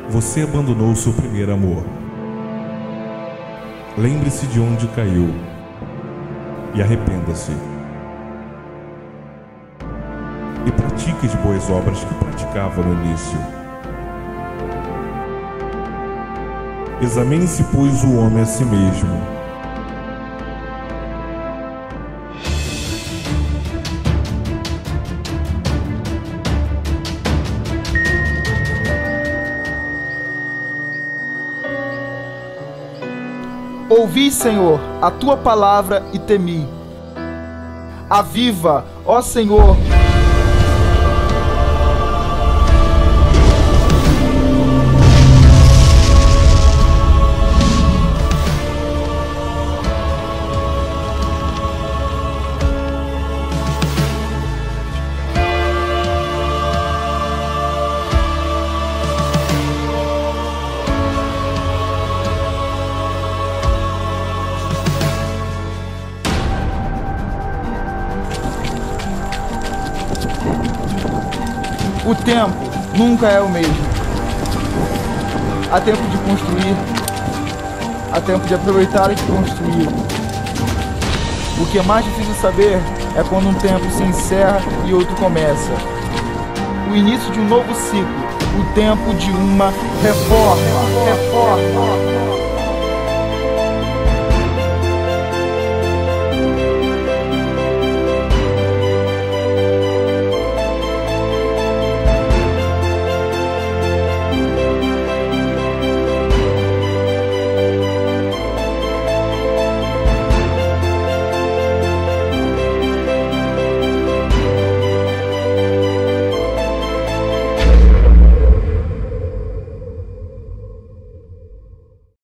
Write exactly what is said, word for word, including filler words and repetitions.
você abandonou o seu primeiro amor. Lembre-se de onde caiu e arrependa-se. E pratique as boas obras que praticava no início. Examine-se, pois, o homem a si mesmo. Ouvi, Senhor, a tua palavra e temi. Aviva, ó Senhor, o tempo nunca é o mesmo. Há tempo de construir, há tempo de aproveitar e de construir. O que é mais difícil saber é quando um tempo se encerra e outro começa. O início de um novo ciclo, o tempo de uma reforma. Reforma.